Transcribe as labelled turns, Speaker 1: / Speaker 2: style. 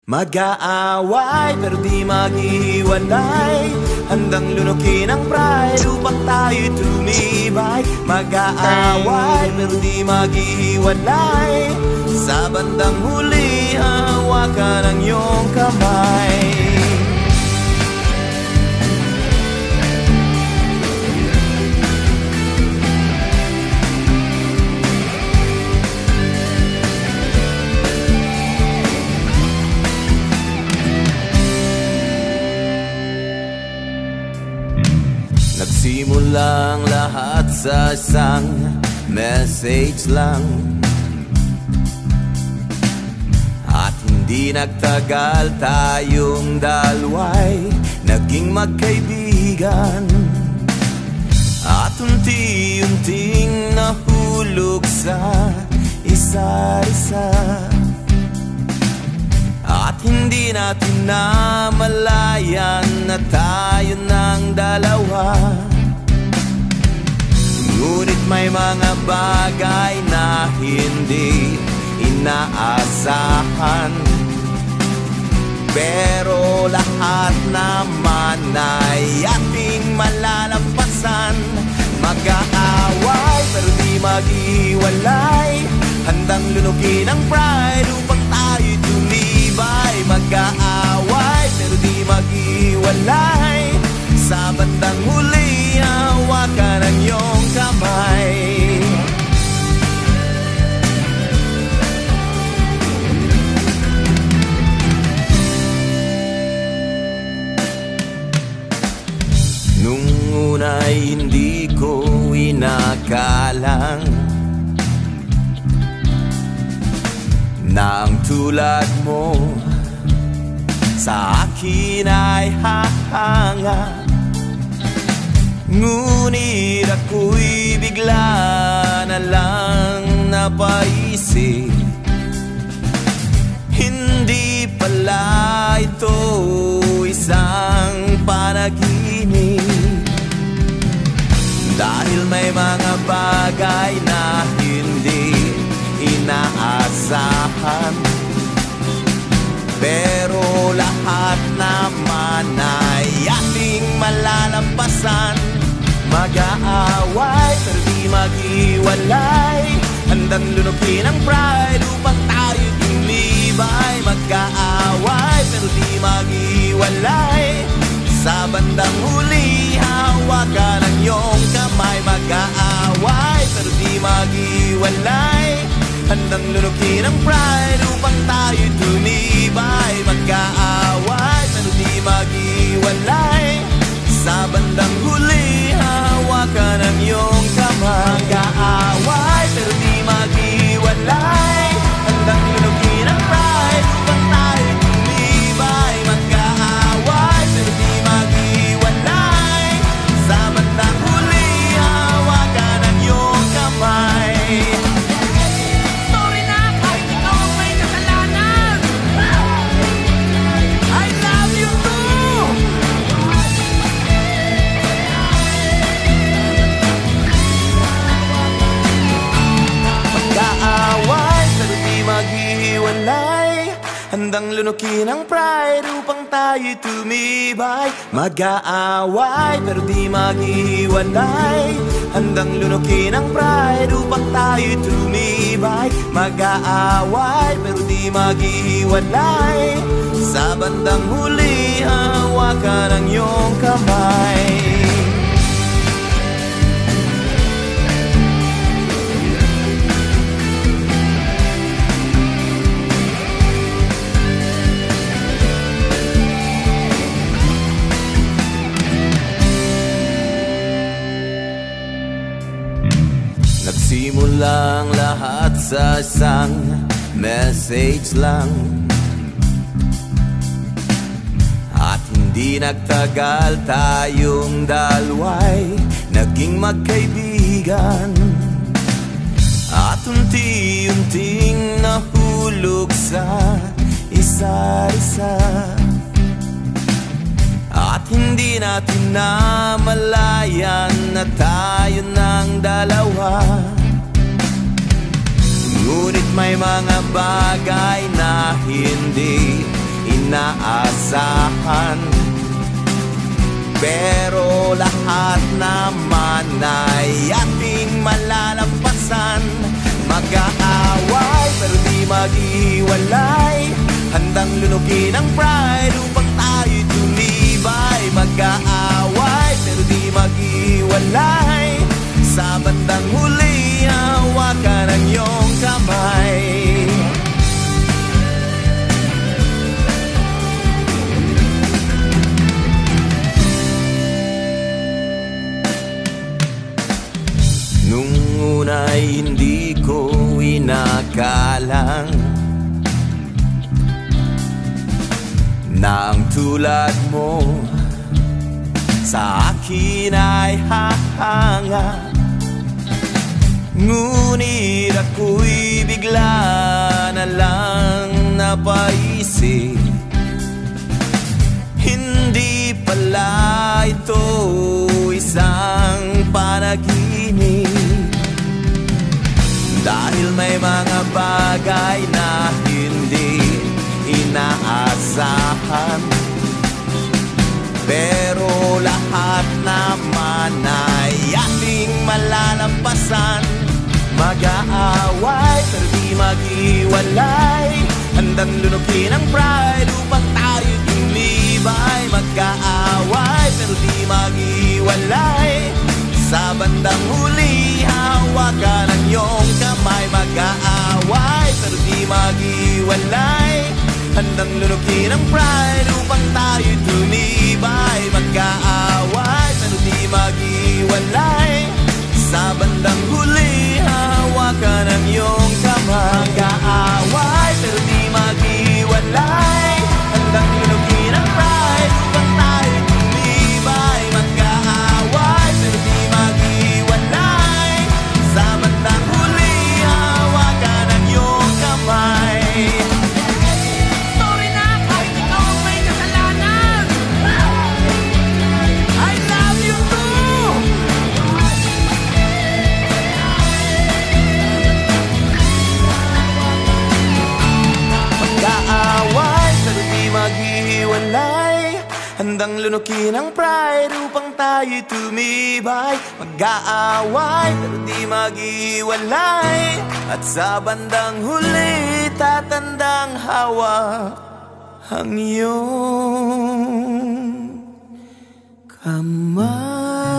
Speaker 1: Mag-aaway pero di maghiwalay, handang lunukin ang pride upang tayo'y tumibay. Mag-aaway pero di maghiwalay, sa bandang huli hawakan ang iyong kamay. Nagsimulang lahat sa isang message lang, at hindi nagtagal tayong dalawa'y naging magkaibigan. At unti-unting nahulog sa isa't isa, at hindi natin namalayan na tayo ng dalawa. Ngunit may mga bagay na hindi inaasahan, pero lahat naman ay ating malalampasan. Mag-aaway pero di maghiwalay, handang lunukin ang pride upang tayo'y tumibay. Mag-aaway pero di maghiwalay, sa bandang huli hawakan ang iyong kamay. Nung una'y hindi ko inakalang na ang tulad mo sa akin ay hahanga. Ngunit ako'y bigla na lang napaisip, hindi pala ito isang panaginip. Dahil may mga bagay na hindi inaasahan, pero lahat naman ay ating malalampasan. Mag-aaway pero di maghiwalay, handang lunukin ang pride upang tayo'y tumibay. Mag-aaway pero di maghiwalay, sa bandang huli hawakan ang iyong kamay. Mag-aaway pero di maghiwalay, handang lunukin ang pride upang tayo'y tumibay. Mag-aaway pero di maghiwalay, sa bandang huli hawakan ang iyong kamay. Mag-aaway pero di maghiwalay, handang lunukin ang pride upang tayo'y tumibay. Mag-aaway pero di maghiwalay, sa bandang huli hawakan ang iyong kamay.
Speaker 2: Sorry na kahit ikaw ang may kasalanan, I love you too.
Speaker 1: Mag-aaway pero di maghiwalay, handang lunukin ang pride upang tayo'y tumibay. Mag-aaway pero di maghiwalay, handang lunukin ang pride upang tayo'y tumibay. Mag-aaway pero di maghiwalay, sa bandang huli hawakan ang iyong kamay. Nagsimulang lahat sa isang message lang, at hindi nagtagal tayong dalawa'y naging magkaibigan. At unti-unting nahulog sa isa't isa, at hindi natin namalayan na tayo ng dalawa. Ngunit may mga bagay na hindi inaasahan. Pero lahat naman ay ating malalampasan. Mag-aaway pero di maghiwalay, handang lunukin ang pride upang tayo'y tumibay. Mag-aaway pero di maghiwalay, sa bandang huli hawakan ang iyong kamay. Nung una'y hindi ko inakalang na ang tulad mo sa akin ay hahanga. Ngunit ako'y bigla na lang napaisip, hindi pala ito isang panaginip. Dahil may mga bagay na hindi inaasahan, pero lahat naman ay ating malalampasan. Mag-aaway pero di maghiwalay, handang lunukin ang pride upang tayo'y tumibay. Mag-aaway pero di maghiwalay, sa bandang huli hawakan ang iyong kamay. Mag-aaway pero di maghiwalay, handang lunukin ang pride upang tayo'y tumibay. Mag-aaway pero di maghiwalay, sa bandang huli hawakan ang iyong kamay. Mag-aaway pero di maghiwalay, handang lunukin ang pride upang tayo'y tumibay. Mag-aaway pero di maghiwalay, sa bandang huli hawakan ang iyong kamay.
Speaker 2: Sorry na kahit ikaw ang may kasalanan. I love you too.
Speaker 1: Mag-aaway pero di maghiwalay, handang lunukin ang pride upang tayo'y tumibay. Mag-aaway pero di maghiwalay, at sa bandang huli tatandang hawak ang iyong kamay.